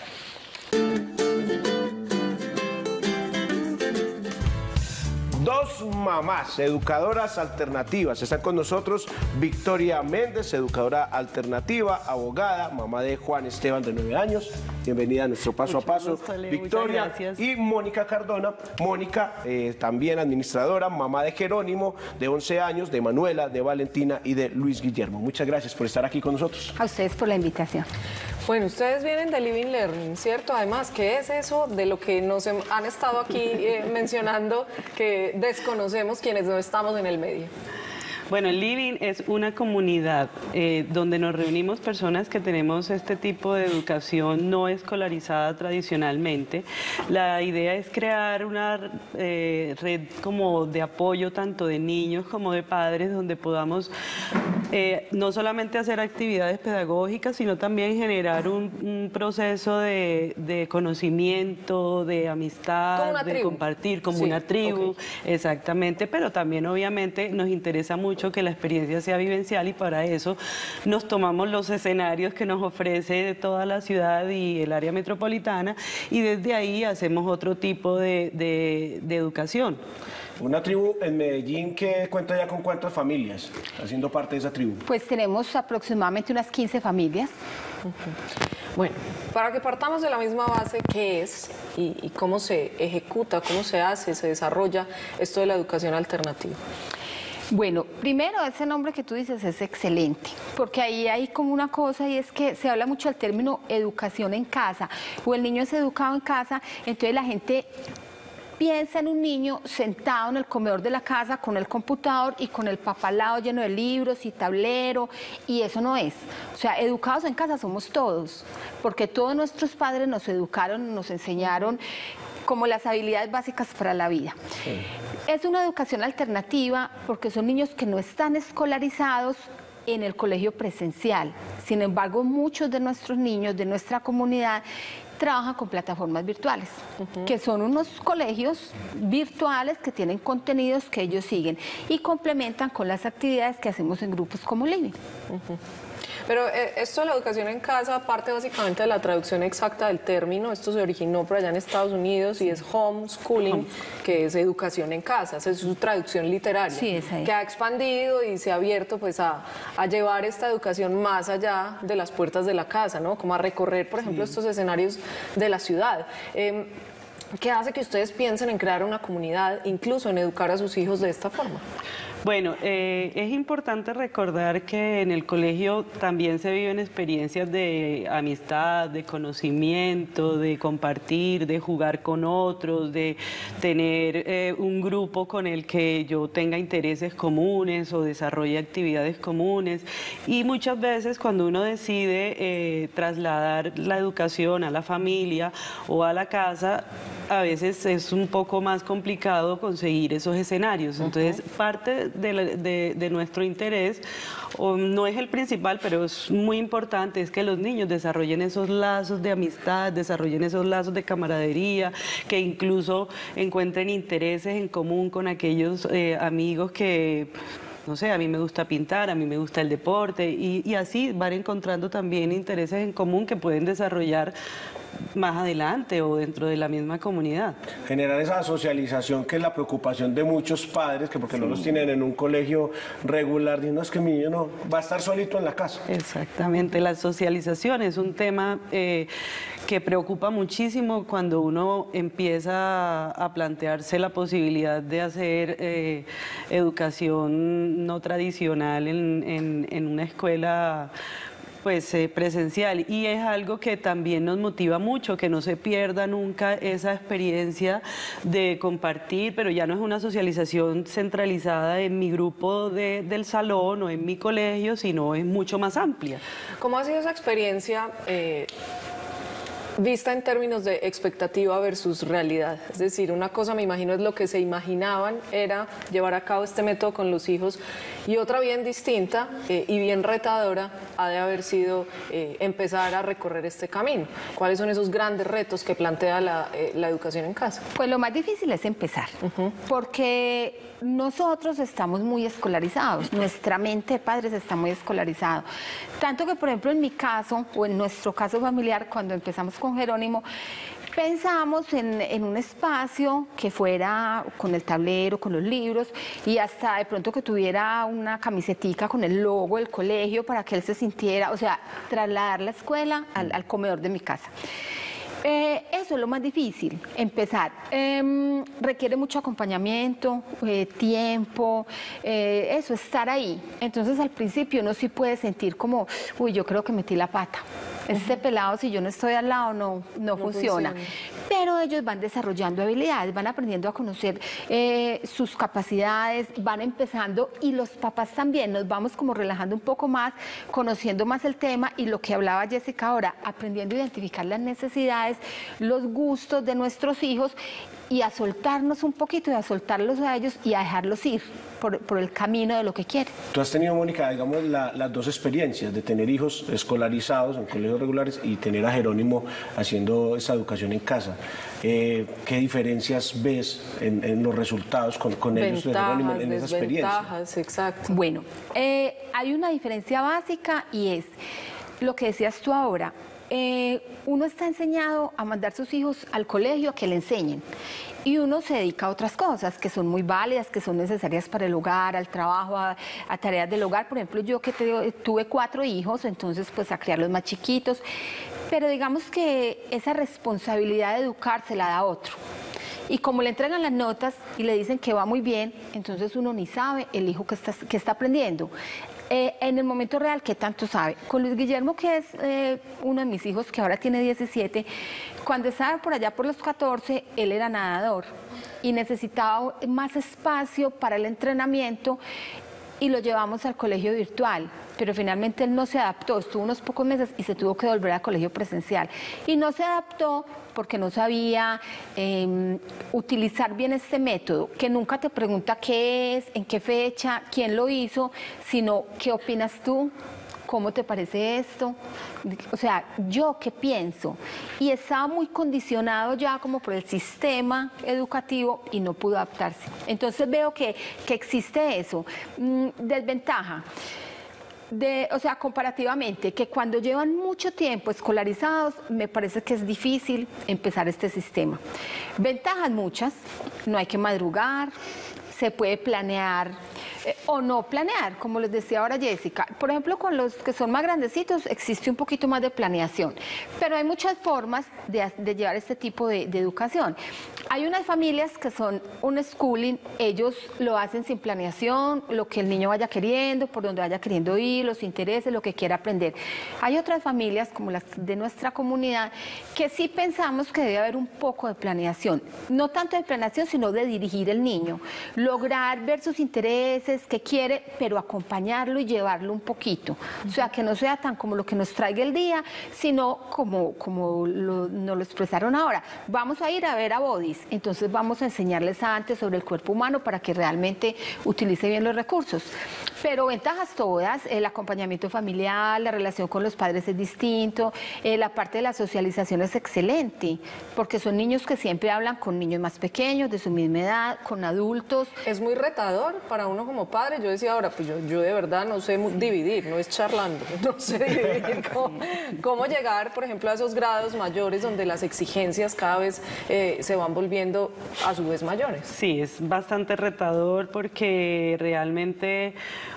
Dos mamás, educadoras alternativas. Están con nosotros Victoria Méndez, educadora alternativa, abogada, mamá de Juan Esteban, de nueve años. Bienvenida a nuestro paso Mucho a paso. gusto, Leo, Victoria, muchas gracias. y Mónica Cardona. Mónica, eh, también administradora, mamá de Jerónimo, de once años, de Manuela, de Valentina y de Luis Guillermo. Muchas gracias por estar aquí con nosotros. A ustedes por la invitación. Bueno, ustedes vienen de Living Learning, ¿cierto? Además, ¿qué es eso de lo que nos hem- han estado aquí eh, mencionando que desconocemos quienes no estamos en el medio? Bueno, el Living es una comunidad eh, donde nos reunimos personas que tenemos este tipo de educación no escolarizada tradicionalmente. La idea es crear una eh, red como de apoyo tanto de niños como de padres, donde podamos eh, no solamente hacer actividades pedagógicas, sino también generar un, un proceso de, de conocimiento, de amistad, Como una de tribu. compartir como Sí, una tribu, ok. exactamente, pero también obviamente nos interesa mucho que la experiencia sea vivencial, y para eso nos tomamos los escenarios que nos ofrece toda la ciudad y el área metropolitana, y desde ahí hacemos otro tipo de, de, de educación. Una tribu en Medellín que cuenta ya con cuántas familias haciendo parte de esa tribu. Pues tenemos aproximadamente unas quince familias. Bueno, para que partamos de la misma base, ¿qué es y, y cómo se ejecuta, cómo se hace, se desarrolla esto de la educación alternativa? Bueno, primero ese nombre que tú dices es excelente, porque ahí hay como una cosa, y es que se habla mucho del término educación en casa, o el niño es educado en casa, entonces la gente piensa en un niño sentado en el comedor de la casa con el computador y con el papá al lado lleno de libros y tablero, y eso no es. O sea, educados en casa somos todos, porque todos nuestros padres nos educaron, nos enseñaron como las habilidades básicas para la vida. Sí. Es una educación alternativa porque son niños que no están escolarizados en el colegio presencial. Sin embargo, muchos de nuestros niños, de nuestra comunidad, trabajan con plataformas virtuales, uh-huh. que son unos colegios virtuales que tienen contenidos que ellos siguen y complementan con las actividades que hacemos en grupos como Living. Uh-huh. Pero eh, esto de la educación en casa parte básicamente de la traducción exacta del término. Esto se originó por allá en Estados Unidos y es homeschooling, que es educación en casa. Esa es su traducción literaria, sí, es ahí. Que ha expandido y se ha abierto pues a, a llevar esta educación más allá de las puertas de la casa, ¿no? Como a recorrer, por ejemplo, sí. estos escenarios de la ciudad. Eh, ¿Qué hace que ustedes piensen en crear una comunidad, incluso en educar a sus hijos de esta forma? Bueno, eh, es importante recordar que en el colegio también se viven experiencias de amistad, de conocimiento, de compartir, de jugar con otros, de tener eh, un grupo con el que yo tenga intereses comunes o desarrolle actividades comunes. Y muchas veces cuando uno decide eh, trasladar la educación a la familia o a la casa, a veces es un poco más complicado conseguir esos escenarios. Entonces, uh-huh. parte de, la, de, de nuestro interés, o no es el principal, pero es muy importante, es que los niños desarrollen esos lazos de amistad, desarrollen esos lazos de camaradería, que incluso encuentren intereses en común con aquellos eh, amigos que... No sé, a mí me gusta pintar, a mí me gusta el deporte, y, y así van encontrando también intereses en común que pueden desarrollar más adelante o dentro de la misma comunidad. Generar esa socialización, que es la preocupación de muchos padres, que porque sí. no los tienen en un colegio regular, dicen, no, es que mi niño no va a estar solito en la casa. Exactamente, la socialización es un tema eh, que preocupa muchísimo cuando uno empieza a plantearse la posibilidad de hacer eh, educación no tradicional en, en, en una escuela pues eh, presencial, y es algo que también nos motiva mucho, que no se pierda nunca esa experiencia de compartir, pero ya no es una socialización centralizada en mi grupo de, del salón o en mi colegio, sino es mucho más amplia. ¿Cómo ha sido esa experiencia? Eh... Vista en términos de expectativa versus realidad. Es decir, una cosa me imagino es lo que se imaginaban era llevar a cabo este método con los hijos y otra bien distinta eh, y bien retadora ha de haber sido eh, empezar a recorrer este camino. ¿Cuáles son esos grandes retos que plantea la, eh, la educación en casa? Pues lo más difícil es empezar, uh-huh. porque nosotros estamos muy escolarizados, nuestra mente de padres está muy escolarizado. Tanto que, por ejemplo, en mi caso, o en nuestro caso familiar, cuando empezamos con Jerónimo, pensamos en, en un espacio que fuera con el tablero, con los libros y hasta de pronto que tuviera una camisetica con el logo del colegio para que él se sintiera, o sea, trasladar la escuela al, al comedor de mi casa. Eh, eso es lo más difícil, empezar. Eh, requiere mucho acompañamiento, eh, tiempo, eh, eso, estar ahí. Entonces al principio uno sí puede sentir como, uy, yo creo que metí la pata. Este pelado, si yo no estoy al lado, no, no, no funciona. funciona. Pero ellos van desarrollando habilidades, van aprendiendo a conocer eh, sus capacidades, van empezando y los papás también, nos vamos como relajando un poco más, conociendo más el tema y lo que hablaba Jessica ahora, aprendiendo a identificar las necesidades, los gustos de nuestros hijos y a soltarnos un poquito y a soltarlos a ellos y a dejarlos ir por, por el camino de lo que quieren. Tú has tenido, Mónica, digamos, la, las dos experiencias de tener hijos escolarizados en colegios regulares y tener a Jerónimo haciendo esa educación en casa. Eh, ¿Qué diferencias ves en, en los resultados con, con ellos de Jerónimo en esa experiencia? Exacto. Bueno, eh, hay una diferencia básica y es lo que decías tú ahora. Eh, uno está enseñado a mandar a sus hijos al colegio a que le enseñen y uno se dedica a otras cosas que son muy válidas, que son necesarias para el hogar, al trabajo, a, a tareas del hogar. Por ejemplo, yo que te, tuve cuatro hijos, entonces pues a criar los más chiquitos, pero digamos que esa responsabilidad de educar se la da otro. Y como le entregan las notas y le dicen que va muy bien, entonces uno ni sabe el hijo que está, que está aprendiendo. Eh, en el momento real, ¿qué tanto sabe? Con Luis Guillermo, que es eh, uno de mis hijos, que ahora tiene diecisiete, cuando estaba por allá por los catorce, él era nadador y necesitaba más espacio para el entrenamiento y lo llevamos al colegio virtual. Pero finalmente él no se adaptó, estuvo unos pocos meses y se tuvo que volver al colegio presencial. Y no se adaptó porque no sabía eh, utilizar bien este método, que nunca te pregunta qué es, en qué fecha, quién lo hizo, sino qué opinas tú, cómo te parece esto, o sea, yo qué pienso. Y estaba muy condicionado ya como por el sistema educativo y no pudo adaptarse. Entonces veo que, que existe eso. Mm, desventaja. De, o sea, comparativamente, que cuando llevan mucho tiempo escolarizados, me parece que es difícil empezar este sistema. Ventajas muchas, no hay que madrugar, se puede planear eh, o no planear, como les decía ahora Jessica. Por ejemplo, con los que son más grandecitos existe un poquito más de planeación, pero hay muchas formas de, de llevar este tipo de, de educación. Hay unas familias que son un schooling, ellos lo hacen sin planeación, lo que el niño vaya queriendo, por donde vaya queriendo ir, los intereses, lo que quiera aprender. Hay otras familias, como las de nuestra comunidad, que sí pensamos que debe haber un poco de planeación, no tanto de planeación, sino de dirigir el niño, lograr ver sus intereses, qué quiere, pero acompañarlo y llevarlo un poquito. O sea, que no sea tan como lo que nos traiga el día, sino como, como lo, nos lo expresaron ahora. Vamos a ir a ver a Bodis, entonces vamos a enseñarles antes sobre el cuerpo humano para que realmente utilice bien los recursos. Pero ventajas todas, el acompañamiento familiar, la relación con los padres es distinto, eh, la parte de la socialización es excelente, porque son niños que siempre hablan con niños más pequeños, de su misma edad, con adultos. Es muy retador para uno como padre. Yo decía ahora, pues yo, yo de verdad no sé dividir, no es charlando, no sé dividir cómo, cómo llegar, por ejemplo, a esos grados mayores donde las exigencias cada vez eh, se van volviendo a su vez mayores. Sí, es bastante retador porque realmente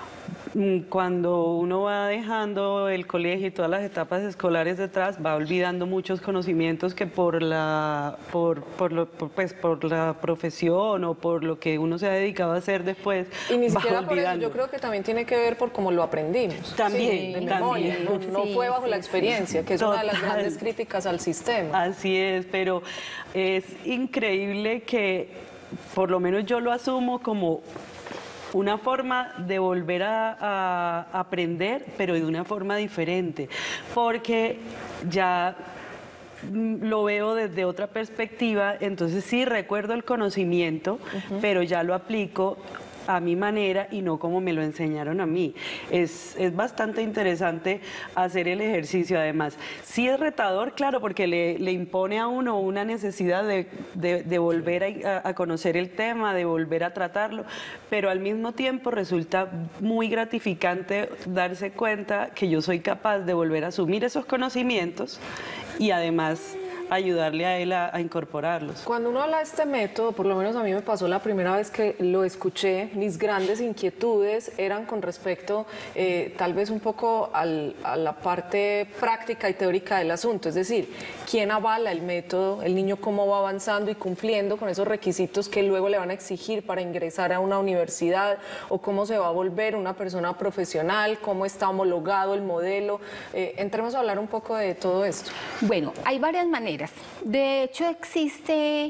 cuando uno va dejando el colegio y todas las etapas escolares detrás, va olvidando muchos conocimientos que por la, por, por, lo, por, pues, por la profesión o por lo que uno se ha dedicado a hacer después. Y ni va siquiera olvidando. por eso, yo creo que también tiene que ver por cómo lo aprendimos. También, sí, de también. memoria, no, no Sí, fue bajo sí, la experiencia, que es Total. una de las grandes críticas al sistema. Así es, pero es increíble que por lo menos yo lo asumo como una forma de volver a, a aprender, pero de una forma diferente, porque ya mm, lo veo desde otra perspectiva, entonces sí recuerdo el conocimiento, uh-huh. pero ya lo aplico a mi manera y no como me lo enseñaron a mí. Es, es bastante interesante hacer el ejercicio, además. Sí es retador, claro, porque le, le impone a uno una necesidad de, de, de volver a, a conocer el tema, de volver a tratarlo, pero al mismo tiempo resulta muy gratificante darse cuenta que yo soy capaz de volver a asumir esos conocimientos y además ayudarle a él a, a incorporarlos. Cuando uno habla de este método, por lo menos a mí me pasó la primera vez que lo escuché, mis grandes inquietudes eran con respecto eh, tal vez un poco al, a la parte práctica y teórica del asunto, es decir, quién avala el método, el niño cómo va avanzando y cumpliendo con esos requisitos que luego le van a exigir para ingresar a una universidad, o cómo se va a volver una persona profesional, cómo está homologado el modelo. Eh, entremos a hablar un poco de todo esto. Bueno, hay varias maneras. De hecho, existe,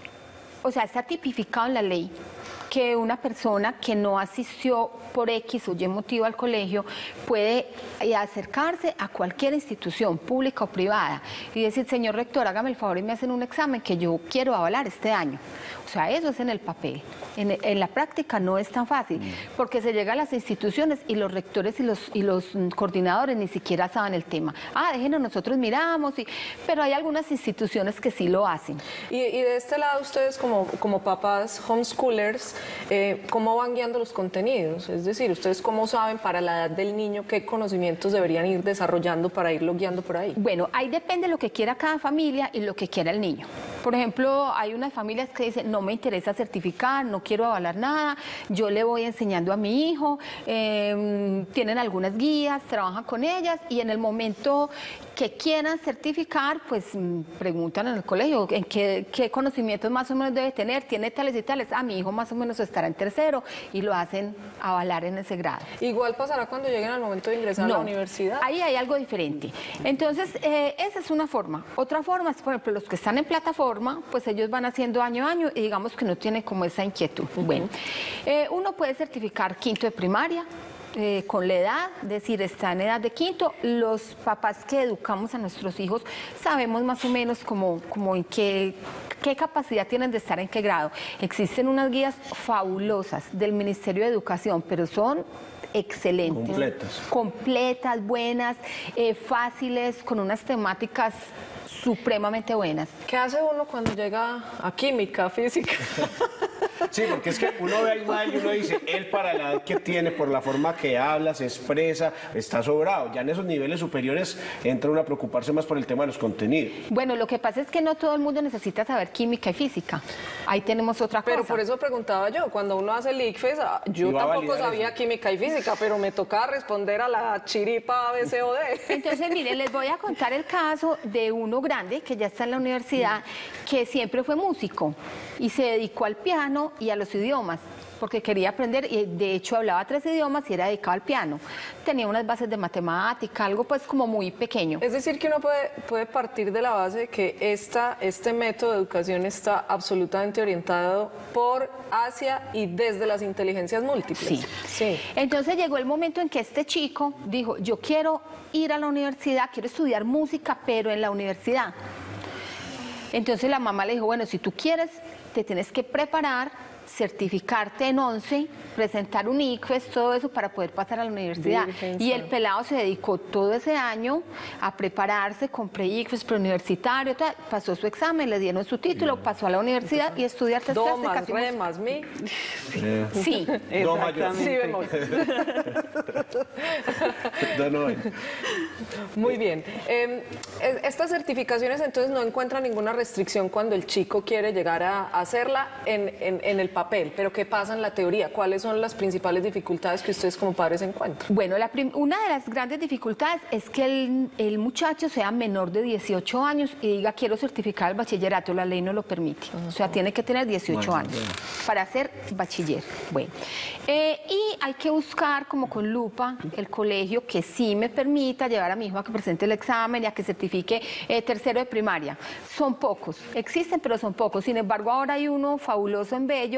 o sea, está tipificado en la ley que una persona que no asistió por X o Y motivo al colegio puede acercarse a cualquier institución pública o privada y decir, señor rector, hágame el favor y me hacen un examen que yo quiero avalar este año. O sea, eso es en el papel. En, en la práctica no es tan fácil, porque se llega a las instituciones y los rectores y los, y los coordinadores ni siquiera saben el tema. Ah, déjenos, nosotros miramos, y, pero hay algunas instituciones que sí lo hacen. Y, y de este lado, ustedes como, como papás homeschoolers, eh, ¿cómo van guiando los contenidos? Es decir, ¿ustedes cómo saben para la edad del niño qué conocimientos deberían ir desarrollando para irlo guiando por ahí? Bueno, ahí depende de lo que quiera cada familia y lo que quiera el niño. Por ejemplo, hay unas familias que dicen, no me interesa certificar, no quiero avalar nada, yo le voy enseñando a mi hijo, eh, tienen algunas guías, trabajan con ellas y en el momento que quieran certificar, pues preguntan en el colegio en qué, qué conocimientos más o menos debe tener, tiene tales y tales, a mi hijo más o menos estará en tercero y lo hacen avalar en ese grado. ¿Igual pasará cuando lleguen al momento de ingresar no, a la universidad? Ahí hay algo diferente. Entonces, eh, esa es una forma. Otra forma es, por ejemplo, los que están en plataforma, pues ellos van haciendo año a año y digamos que no tienen como esa inquietud. Uh-huh. Bueno, eh, uno puede certificar quinto de primaria, Eh, con la edad, es decir, está en edad de quinto. Los papás que educamos a nuestros hijos sabemos más o menos como, como en qué, qué capacidad tienen de estar en qué grado. Existen unas guías fabulosas del Ministerio de Educación, pero son excelentes. Completas. Completas, buenas, eh, fáciles, con unas temáticas supremamente buenas. ¿Qué hace uno cuando llega a química, física? Sí, porque es que uno ve a Ismael y uno dice, él para la edad que tiene, por la forma que habla, se expresa, está sobrado. Ya en esos niveles superiores entra uno a preocuparse más por el tema de los contenidos. Bueno, lo que pasa es que no todo el mundo necesita saber química y física. Ahí tenemos otra cosa. Pero por eso preguntaba yo, cuando uno hace el ICFES, yo tampoco sabía eso. Química y física, pero me tocaba responder a la chiripa A, B, C o D. Entonces, miren, les voy a contar el caso de uno grande que ya está en la universidad, que siempre fue músico y se dedicó al piano y a los idiomas, porque quería aprender, y de hecho hablaba tres idiomas y era dedicado al piano. Tenía unas bases de matemática, algo pues como muy pequeño. Es decir, que uno puede, puede partir de la base de que esta, este método de educación está absolutamente orientado por, hacia y desde las inteligencias múltiples. Sí. Sí. Entonces llegó el momento en que este chico dijo, yo quiero ir a la universidad, quiero estudiar música, pero en la universidad. Entonces la mamá le dijo, bueno, si tú quieres, te tienes que preparar, certificarte en once, presentar un ICFES, todo eso para poder pasar a la universidad. Virgen, y el pelado se dedicó todo ese año a prepararse con pre-ICFES, preuniversitario, pasó su examen, le dieron su título, pasó a la universidad y estudió artes Do, plásticas. Do, más, re, más, mi. Sí. Do mayor. Sí, bemol. Do no. Muy bien. Eh, estas certificaciones entonces no encuentran ninguna restricción cuando el chico quiere llegar a hacerla en, en, en el papel, pero ¿qué pasa en la teoría? ¿Cuáles son las principales dificultades que ustedes como padres encuentran? Bueno, la una de las grandes dificultades es que el, el muchacho sea menor de dieciocho años y diga quiero certificar el bachillerato, la ley no lo permite. Uh-huh. O sea, tiene que tener dieciocho bueno, años bien. Para ser bachiller. Bueno, eh, y hay que buscar como con lupa el colegio que sí me permita llevar a mi hijo a que presente el examen y a que certifique eh, tercero de primaria. Son pocos, existen pero son pocos. Sin embargo, ahora hay uno fabuloso en Bello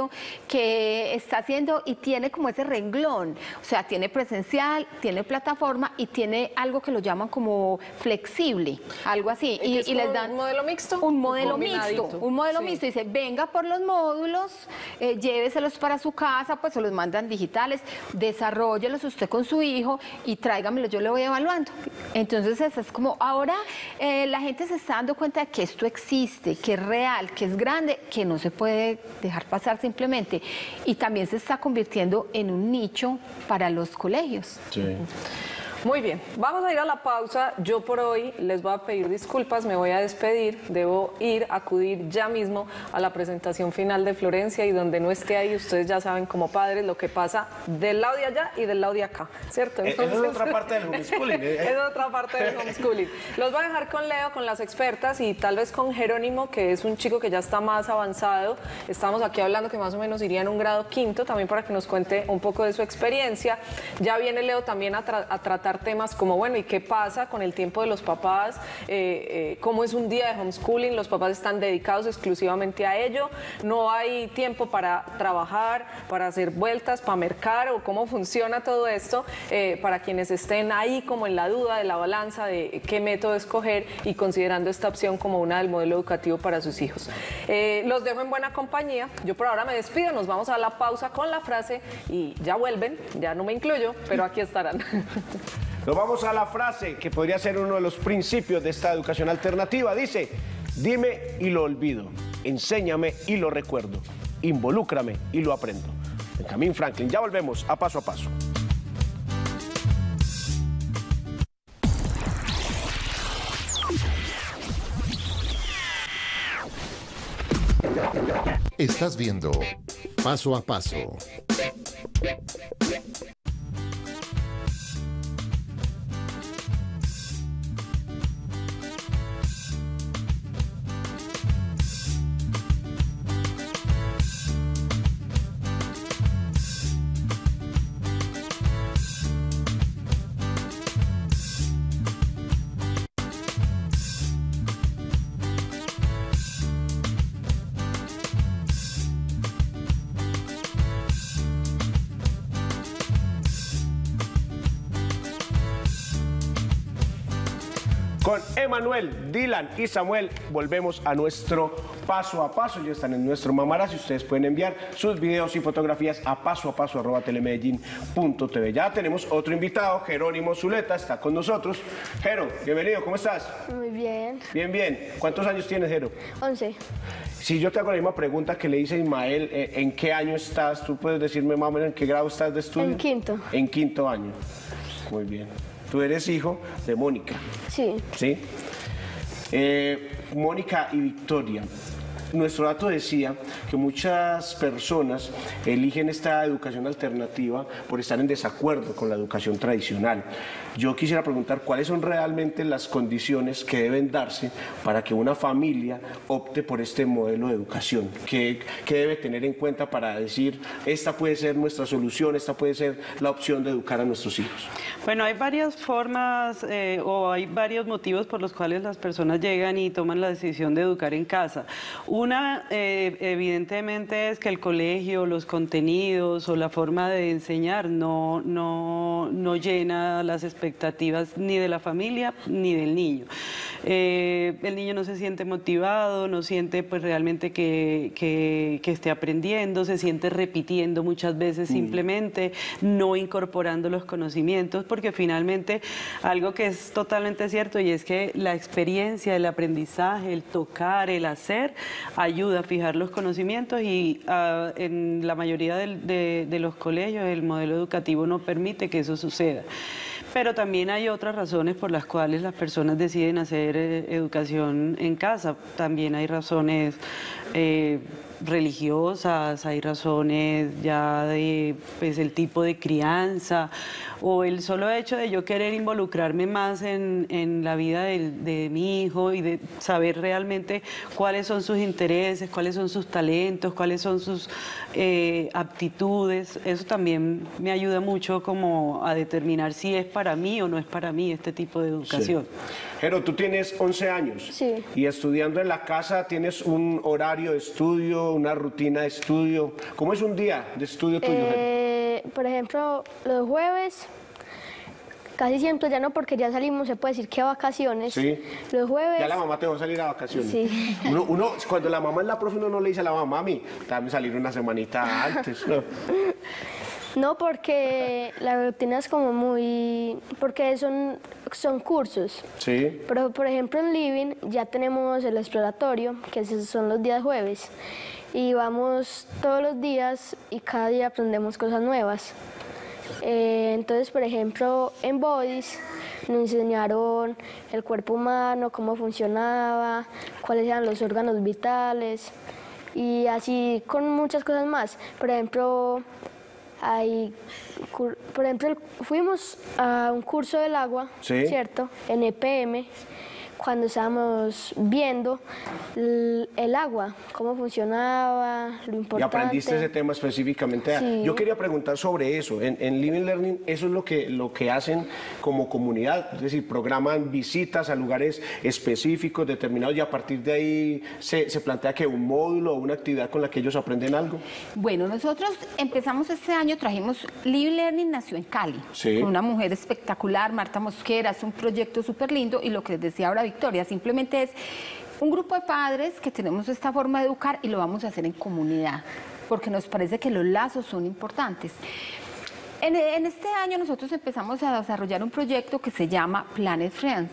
colegio que está haciendo y tiene como ese renglón, o sea, tiene presencial, tiene plataforma y tiene algo que lo llaman como flexible, algo así. ¿Y, y, y les dan un modelo mixto? un modelo Combinadito. mixto, un modelo Sí. mixto. Dice, venga por los módulos, eh, lléveselos para su casa, pues se los mandan digitales, desarróllelos usted con su hijo y tráigamelos, yo le voy evaluando. Entonces, eso es como, ahora eh, la gente se está dando cuenta de que esto existe, que es real, que es grande, que no se puede dejar pasar simplemente. Y también se está convirtiendo en un nicho para los colegios. Sí. Muy bien, vamos a ir a la pausa. Yo por hoy les voy a pedir disculpas, me voy a despedir. Debo ir, acudir ya mismo a la presentación final de Florencia y donde no esté ahí, ustedes ya saben como padres lo que pasa del lado de allá y del lado de acá, ¿cierto? Entonces, es otra parte del homeschooling. ¿eh? Es otra parte del homeschooling. Los voy a dejar con Leo, con las expertas y tal vez con Jerónimo, que es un chico que ya está más avanzado. Estamos aquí hablando que más o menos iría en un grado quinto, también para que nos cuente un poco de su experiencia. Ya viene Leo también a, tra a tratar temas como, bueno, ¿y qué pasa con el tiempo de los papás? Eh, eh, ¿Cómo es un día de homeschooling? Los papás están dedicados exclusivamente a ello. No hay tiempo para trabajar, para hacer vueltas, para mercar o cómo funciona todo esto. Eh, para quienes estén ahí como en la duda de la balanza de qué método escoger y considerando esta opción como una del modelo educativo para sus hijos. Eh, los dejo en buena compañía. Yo por ahora me despido. Nos vamos a la pausa con la frase y ya vuelven. Ya no me incluyo, pero aquí estarán. Nos vamos a la frase que podría ser uno de los principios de esta educación alternativa. Dice, dime y lo olvido, enséñame y lo recuerdo, involúcrame y lo aprendo. Benjamín Franklin, ya volvemos a Paso a Paso. Estás viendo Paso a Paso. Con Emanuel, Dylan y Samuel volvemos a nuestro Paso a Paso. Ya están en nuestro Mamarazzi. Ustedes pueden enviar sus videos y fotografías a paso a paso arroba telemedellín punto t v. Ya tenemos otro invitado, Jerónimo Zuleta, está con nosotros. Jero, bienvenido, ¿cómo estás? Muy bien. Bien, bien. ¿Cuántos años tienes, Jero? once. Si yo te hago la misma pregunta que le hice a Ismael, eh, ¿en qué año estás? ¿Tú puedes decirme más o menos en qué grado estás de estudio? En quinto. En quinto año. Muy bien. Tú eres hijo de Mónica. Sí. ¿Sí? Eh, Mónica y Victoria. Nuestro dato decía que muchas personas eligen esta educación alternativa por estar en desacuerdo con la educación tradicional. Yo quisiera preguntar cuáles son realmente las condiciones que deben darse para que una familia opte por este modelo de educación. ¿Qué, qué debe tener en cuenta para decir, esta puede ser nuestra solución, esta puede ser la opción de educar a nuestros hijos? Bueno, hay varias formas eh, o hay varios motivos por los cuales las personas llegan y toman la decisión de educar en casa. Una, eh, evidentemente, es que el colegio, los contenidos o la forma de enseñar no, no, no llena las expectativas ni de la familia ni del niño. Eh, el niño no se siente motivado, no siente pues realmente que, que, que esté aprendiendo, se siente repitiendo muchas veces simplemente, no incorporando los conocimientos, porque finalmente algo que es totalmente cierto y es que la experiencia, el aprendizaje, el tocar, el hacer, ayuda a fijar los conocimientos y uh, en la mayoría de, de, de los colegios el modelo educativo no permite que eso suceda. Pero también hay otras razones por las cuales las personas deciden hacer eh, educación en casa. También hay razones eh, religiosas, hay razones ya de pues, el tipo de crianza o el solo hecho de yo querer involucrarme más en, en la vida de, de mi hijo y de saber realmente cuáles son sus intereses, cuáles son sus talentos, cuáles son sus eh, aptitudes. Eso también me ayuda mucho como a determinar si es para mí o no es para mí este tipo de educación. Sí. Jero, tú tienes once años. Sí. Y estudiando en la casa, ¿tienes un horario de estudio estudio, una rutina de estudio? ¿Cómo es un día de estudio tuyo? Eh, por ejemplo, los jueves, casi siempre ya no, porque ya salimos, se puede decir que a vacaciones. Sí. Los jueves... Ya la mamá te va a salir a vacaciones. Sí. Uno, uno, cuando la mamá es la profe, uno no le dice a la mamá, mami, déjame salir una semanita antes. No. No, porque la rutina es como muy... porque son, son cursos. Sí. Pero, por ejemplo, en Living ya tenemos el exploratorio, que son los días jueves. Y vamos todos los días y cada día aprendemos cosas nuevas. Eh, entonces, por ejemplo, en Bodies nos enseñaron el cuerpo humano, cómo funcionaba, cuáles eran los órganos vitales y así con muchas cosas más. Por ejemplo, hay, por ejemplo fuimos a un curso del agua, ¿sí? ¿Cierto? En E P M, cuando estábamos viendo el, el agua, cómo funcionaba, lo importante. Y aprendiste ese tema específicamente. Sí. Yo quería preguntar sobre eso. En, en Living Learning, eso es lo que, lo que hacen como comunidad, es decir, programan visitas a lugares específicos, determinados, y a partir de ahí se, se plantea que un módulo o una actividad con la que ellos aprenden algo. Bueno, nosotros empezamos este año, trajimos Living Learning, nació en Cali, sí, con una mujer espectacular, Marta Mosquera, es un proyecto súper lindo, y lo que les decía ahora Victoria, simplemente es un grupo de padres que tenemos esta forma de educar y lo vamos a hacer en comunidad, porque nos parece que los lazos son importantes. En, en este año nosotros empezamos a desarrollar un proyecto que se llama Planet Friends.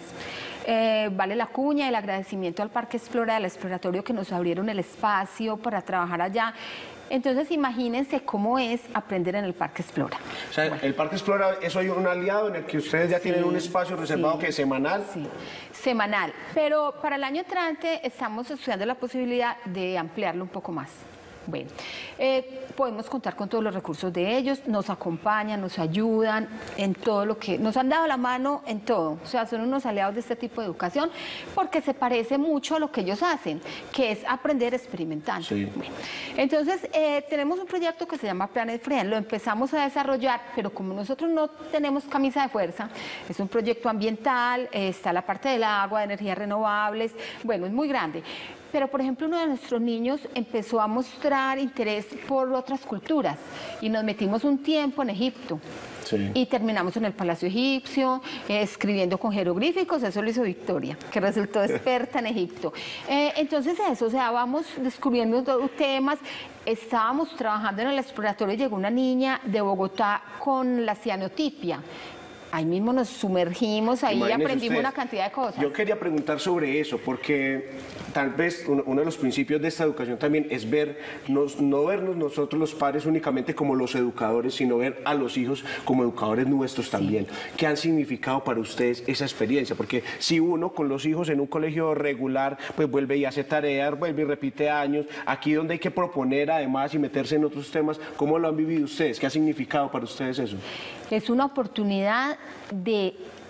Eh, vale la cuña, el agradecimiento al Parque Explora, al exploratorio que nos abrieron el espacio para trabajar allá. Entonces imagínense cómo es aprender en el Parque Explora. O sea, bueno, el Parque Explora es hoy un aliado en el que ustedes ya sí, tienen un espacio reservado, sí, que es semanal. Sí, semanal. Pero para el año entrante estamos estudiando la posibilidad de ampliarlo un poco más. Bueno, eh, podemos contar con todos los recursos de ellos, nos acompañan, nos ayudan en todo lo que... nos han dado la mano en todo, o sea, son unos aliados de este tipo de educación porque se parece mucho a lo que ellos hacen, que es aprender experimentando. Sí. Bueno, entonces, eh, tenemos un proyecto que se llama Planet Friend, lo empezamos a desarrollar, pero como nosotros no tenemos camisa de fuerza, es un proyecto ambiental, eh, está la parte del agua, de energías renovables, bueno, es muy grande. Pero, por ejemplo, uno de nuestros niños empezó a mostrar interés por otras culturas y nos metimos un tiempo en Egipto. Sí. Y terminamos en el Palacio Egipcio, eh, escribiendo con jeroglíficos, eso lo hizo Victoria, que resultó experta en Egipto. Eh, entonces eso, o sea, vamos descubriendo temas. Estábamos trabajando en el exploratorio y llegó una niña de Bogotá con la cianotipia. Ahí mismo nos sumergimos, ahí Imagínense aprendimos ustedes, una cantidad de cosas. Yo quería preguntar sobre eso, porque tal vez uno, uno de los principios de esta educación también es ver, nos, no vernos nosotros los padres únicamente como los educadores, sino ver a los hijos como educadores nuestros también. Sí. ¿Qué han significado para ustedes esa experiencia? Porque si uno con los hijos en un colegio regular, pues vuelve y hace tareas, vuelve y repite años, aquí donde hay que proponer además y meterse en otros temas, ¿cómo lo han vivido ustedes? ¿Qué ha significado para ustedes eso? Es una oportunidad de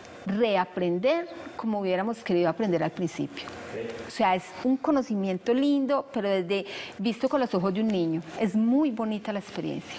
reaprender como hubiéramos querido aprender al principio. O sea, es un conocimiento lindo, pero desde visto con los ojos de un niño. Es muy bonita la experiencia.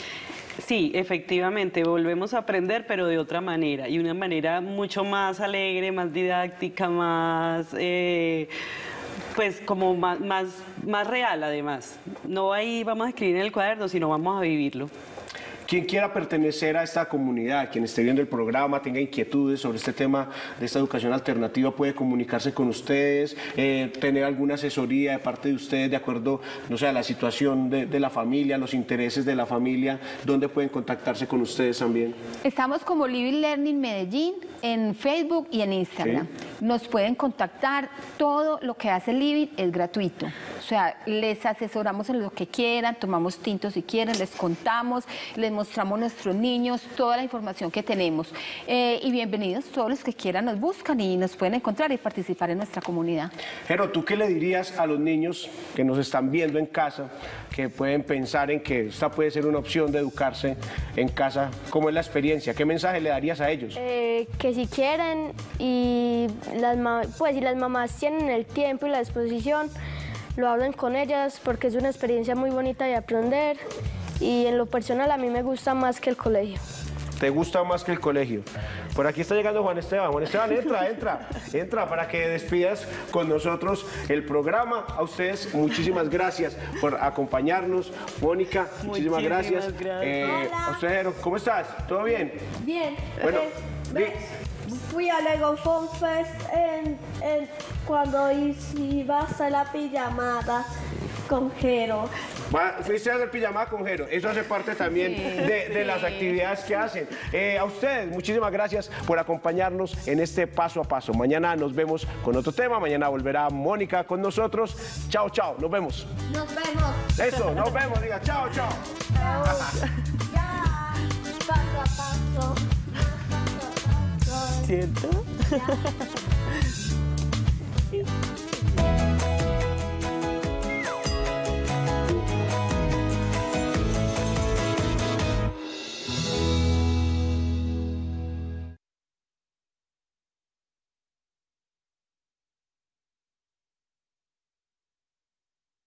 Sí, efectivamente, volvemos a aprender, pero de otra manera, y una manera mucho más alegre, más didáctica, más... Eh, pues como más, más, más real además. No ahí vamos a escribir en el cuaderno, sino vamos a vivirlo. Quien quiera pertenecer a esta comunidad, quien esté viendo el programa, tenga inquietudes sobre este tema de esta educación alternativa, puede comunicarse con ustedes, eh, tener alguna asesoría de parte de ustedes de acuerdo, no sé, a la situación de, de la familia, los intereses de la familia. ¿Dónde pueden contactarse con ustedes también? Estamos como Living Learning Medellín en Facebook y en Instagram. ¿Sí? Nos pueden contactar, todo lo que hace Living es gratuito. O sea, les asesoramos en lo que quieran, tomamos tintos si quieren, les contamos, les mostramos a nuestros niños toda la información que tenemos. Eh, y bienvenidos todos los que quieran, nos buscan y nos pueden encontrar y participar en nuestra comunidad. Jero, ¿tú qué le dirías a los niños que nos están viendo en casa, que pueden pensar en que esta puede ser una opción de educarse en casa? ¿Cómo es la experiencia? ¿Qué mensaje le darías a ellos? Eh, que si quieren y las, pues, si las mamás tienen el tiempo y la disposición, lo hablen con ellas porque es una experiencia muy bonita de aprender y en lo personal a mí me gusta más que el colegio. ¿Te gusta más que el colegio? Por aquí está llegando Juan Esteban. Juan Esteban, entra, entra, entra para que despidas con nosotros el programa. A ustedes, muchísimas gracias por acompañarnos. Mónica, muchísimas, muchísimas gracias. gracias. Eh, a ustedes, ¿cómo estás? ¿Todo bien? Bien. Bueno, eh, fui a Lego Fun Fest en, en, cuando iba a hacer la pijamada con Jero. Va, fuiste a hacer pijamada con Jero. Eso hace parte también sí, de, de sí. las actividades que hacen. Eh, a ustedes, muchísimas gracias por acompañarnos en este paso a paso. Mañana nos vemos con otro tema. Mañana volverá Mónica con nosotros. Chao, chao. Nos vemos. Nos vemos. Eso, nos vemos. Diga chao, chao. Chao. Ya. Paso a paso. Paso a paso. ¿Cierto? Ya.